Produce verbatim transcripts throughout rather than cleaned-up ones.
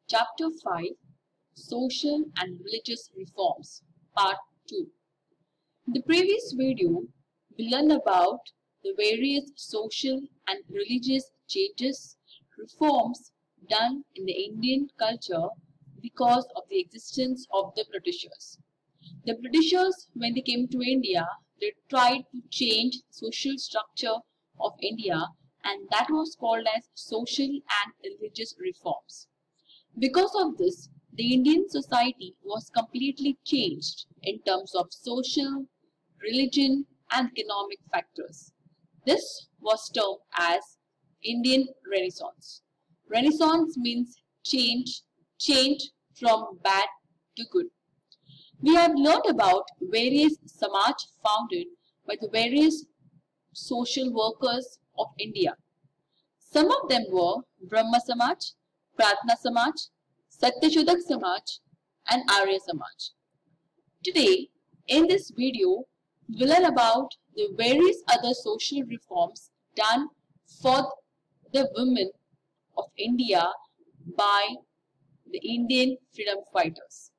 Chapter five, Social and Religious Reforms, Part two. In the previous video, we learned about the various social and religious changes, reforms done in the Indian culture because of the existence of the Britishers. The Britishers, when they came to India, they tried to change the social structure of India, and that was called as social and religious reforms. Because of this, the Indian society was completely changed in terms of social, religion, and economic factors. This was termed as Indian Renaissance. Renaissance means change, change from bad to good. We have learned about various Samaj founded by the various social workers of India. Some of them were Brahma Samaj, Pratna Samaj, Satyashodak Samaj, and Arya Samaj. Today, in this video, we will learn about the various other social reforms done for the women of India by the Indian freedom fighters.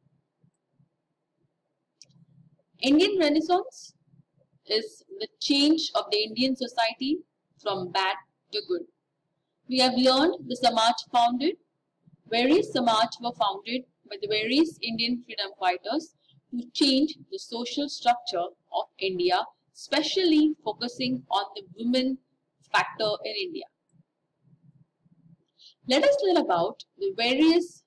Indian Renaissance is the change of the Indian society from bad to good. We have learned the Samaj founded. Various Samaj were founded by the various Indian freedom fighters to change the social structure of India, especially focusing on the women factor in India. Let us learn about the various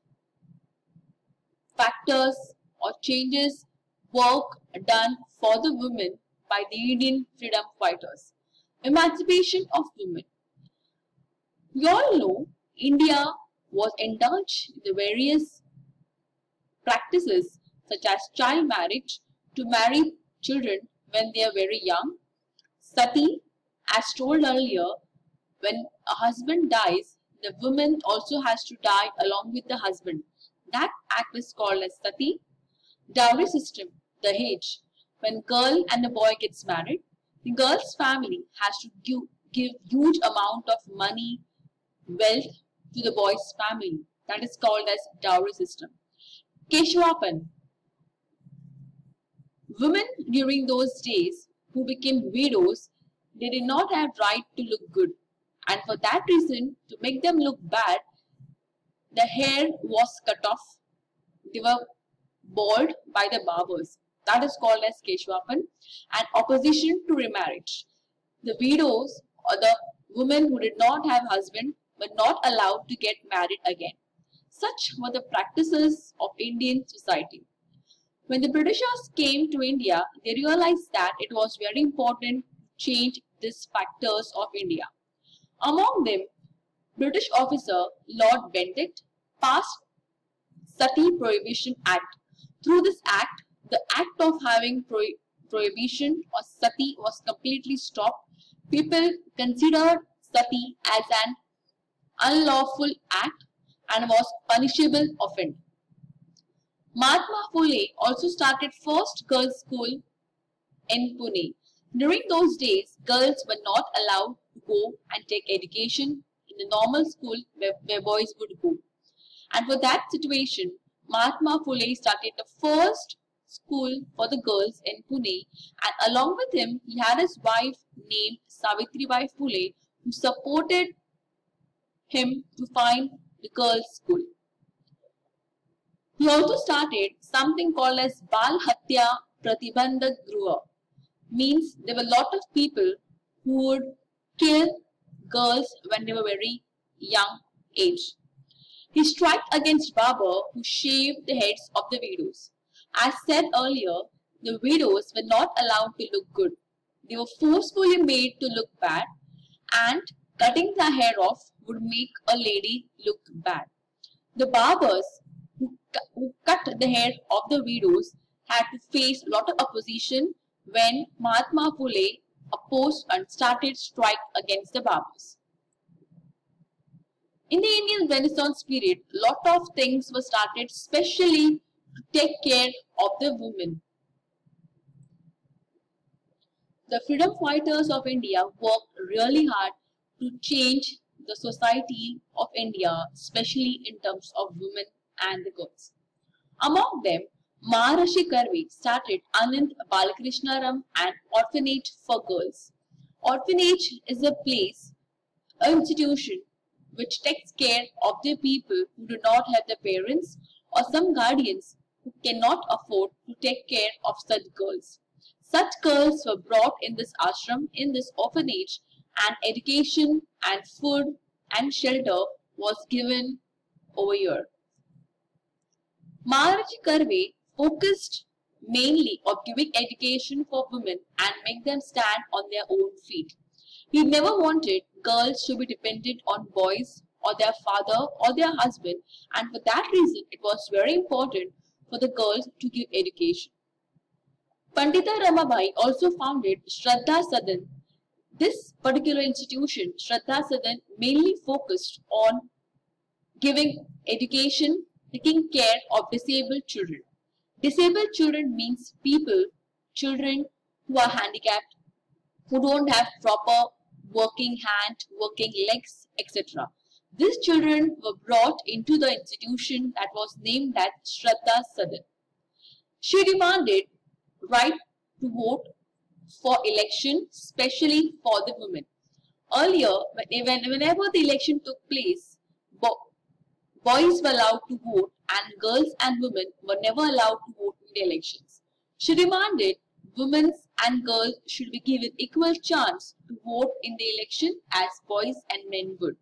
factors or changes, work done for the women by the Indian freedom fighters. Emancipation of women. We all know India was indulged in the various practices such as child marriage to marry children when they are very young. Sati, as told earlier, when a husband dies, the woman also has to die along with the husband. That act is called as Sati. Dowry system, Dahej. When girl and the boy gets married, the girl's family has to give, give huge amount of money, wealth to the boy's family. That is called as dowry system. Keshwapan. Women during those days who became widows, they did not have right to look good. And for that reason, to make them look bad, the hair was cut off. They were bald by the barbers. That is called as Keshwapan. And opposition to remarriage. The widows or the women who did not have husband were not allowed to get married again. Such were the practices of Indian society. When the Britishers came to India, they realized that it was very important to change these factors of India. Among them, British officer Lord Bentinck passed Sati Prohibition Act. Through this act, the act of having pro prohibition or Sati was completely stopped. People considered Sati as an unlawful act and was punishable offense. Mahatma Phule also started first girls' school in Pune. During those days, girls were not allowed to go and take education in the normal school where, where boys would go. And for that situation, Mahatma Phule started the first school for the girls in Pune, and along with him, he had his wife named Savitribai Phule, who supported him to find the girls' school. He also started something called as Bal Hatya Pratibandhak Gruha. Means there were a lot of people who would kill girls when they were very young age. He struck against Babur, who shaved the heads of the widows. As said earlier, the widows were not allowed to look good. They were forcefully made to look bad, and cutting the hair off would make a lady look bad. The barbers who, who cut the hair of the widows had to face a lot of opposition when Mahatma Phule opposed and started strike against the barbers. In the Indian Renaissance period, a lot of things were started specially to take care of the women. The freedom fighters of India worked really hard to change the society of India, especially in terms of women and the girls. Among them, Maharishi Karve started Anand Balakrishnaram, an orphanage for girls. Orphanage is a place, an institution which takes care of the people who do not have their parents or some guardians who cannot afford to take care of such girls. Such girls were brought in this ashram, in this orphanage, and education and food and shelter was given over here. Maharishi Karve focused mainly on giving education for women and make them stand on their own feet. He never wanted girls to be dependent on boys or their father or their husband, and for that reason it was very important for the girls to give education. Pandita Ramabai also founded Shraddha Sadan. This particular institution, Shraddha Sadan, mainly focused on giving education, taking care of disabled children. Disabled children means people, children who are handicapped, who don't have proper working hand, working legs, et cetera. These children were brought into the institution that was named as Shraddha Sadan. She demanded right to vote for election, especially for the women. Earlier, whenever the election took place, boys were allowed to vote and girls and women were never allowed to vote in the elections. She demanded women and girls should be given equal chance to vote in the election as boys and men would.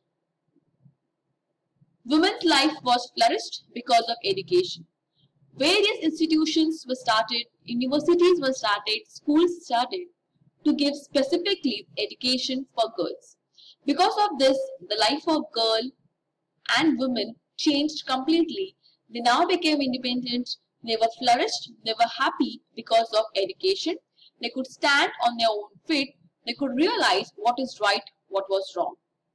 Women's life was flourished because of education. Various institutions were started, universities were started, schools started to give specifically education for girls. Because of this, the life of girl and women changed completely. They now became independent, they were flourished, they were happy because of education. They could stand on their own feet, they could realize what is right, what was wrong.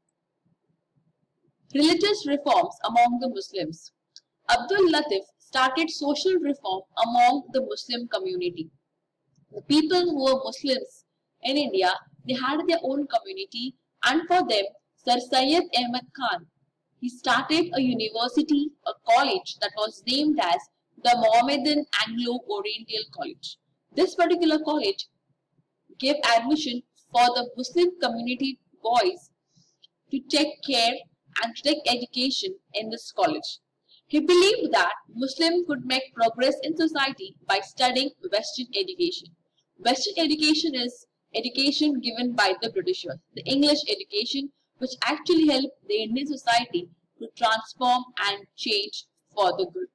Religious reforms among the Muslims. Abdul Latif started social reform among the Muslim community. The people who were Muslims in India, they had their own community, and for them, Sir Syed Ahmad Khan, he started a university, a college that was named as the Mohammedan Anglo-Oriental College. This particular college gave admission for the Muslim community boys to take care and to take education in this college. He believed that Muslims could make progress in society by studying Western education. Western education is education given by the Britishers, the English education, which actually helped the Indian society to transform and change for the good.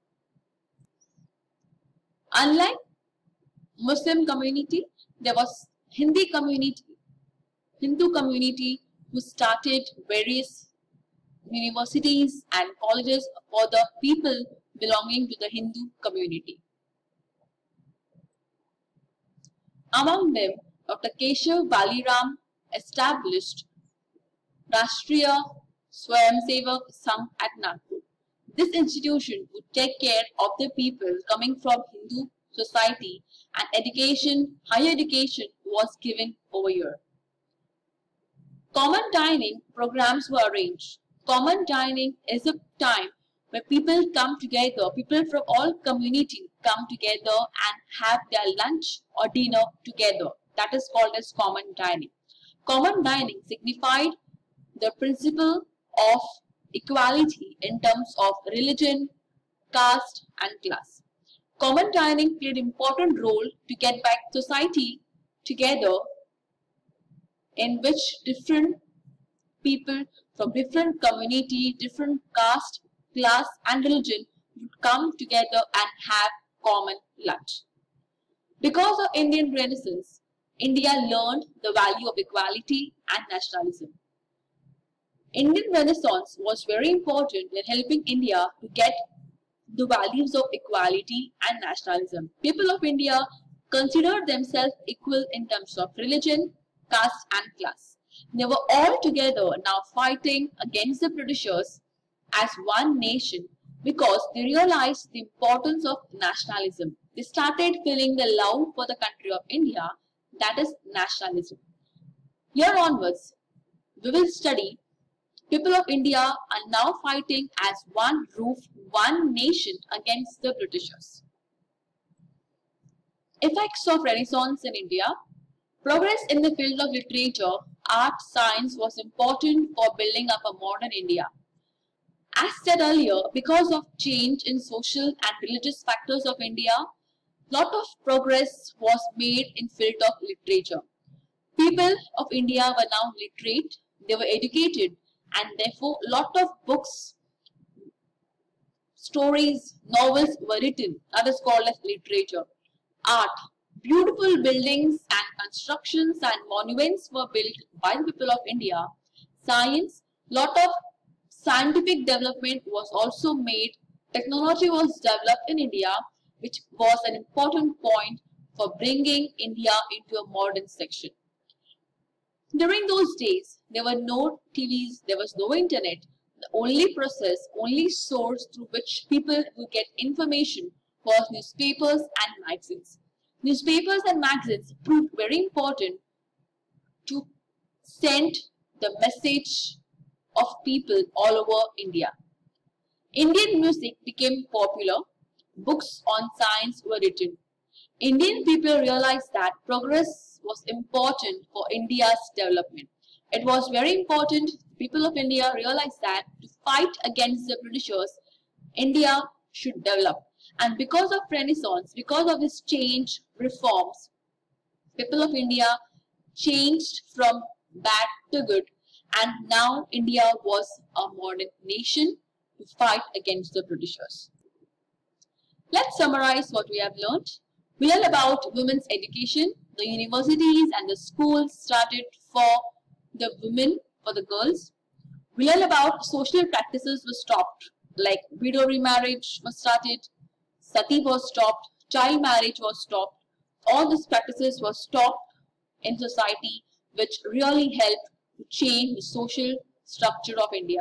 Unlike Muslim community, there was Hindi community, Hindu community who started various universities and colleges for the people belonging to the Hindu community. Among them, Doctor Keshav Baliram established Rashtriya Swayamsevak Sangh at Nagpur. This institution would take care of the people coming from Hindu society, and education, higher education was given over here. Common dining programs were arranged. Common dining is a time where people come together, people from all communities come together and have their lunch or dinner together. That is called as common dining. Common dining signified the principle of equality in terms of religion, caste and class. Common dining played an important role to get back society together, in which different people from different community, different caste, class and religion would come together and have common lunch. Because of Indian Renaissance, India learned the value of equality and nationalism. Indian Renaissance was very important in helping India to get the values of equality and nationalism. People of India considered themselves equal in terms of religion, caste and class. They were all together now fighting against the Britishers as one nation because they realized the importance of nationalism. They started feeling the love for the country of India, that is nationalism. Here onwards, we will study People of India are now fighting as one roof, one nation against the Britishers. Effects of Renaissance in India. Progress in the field of literature, art, science was important for building up a modern India. As said earlier, because of change in social and religious factors of India, lot of progress was made in field of literature. People of India were now literate, they were educated, and therefore lot of books, stories, novels were written. That is called as literature. Art. Beautiful buildings and constructions and monuments were built by the people of India. Science. Lot of scientific development was also made. Technology was developed in India, which was an important point for bringing India into a modern section. During those days, there were no T Vs, there was no internet. The only process, only source through which people would get information was newspapers and magazines. Newspapers and magazines proved very important to send the message of people all over India. Indian music became popular. Books on science were written. Indian people realized that progress was important for India's development. It was very important. People of India realized that to fight against the Britishers, India should develop. And because of Renaissance, because of this change, reforms, people of India changed from bad to good, and now India was a modern nation to fight against the Britishers. Let's summarize what we have learned. We learned about women's education. The universities and the schools started for the women, for the girls. We learned about social practices were stopped, like widow remarriage was started, sati was stopped, child marriage was stopped. All these practices were stopped in society, which really helped to change the social structure of India.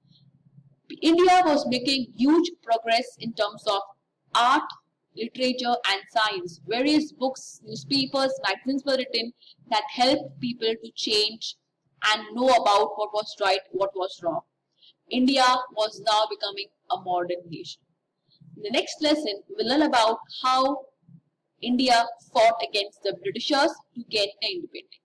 India was making huge progress in terms of art, literature and science. Various books, newspapers, magazines were written that helped people to change and know about what was right, what was wrong. India was now becoming a modern nation. In the next lesson, we'll learn about how India fought against the Britishers to get independence.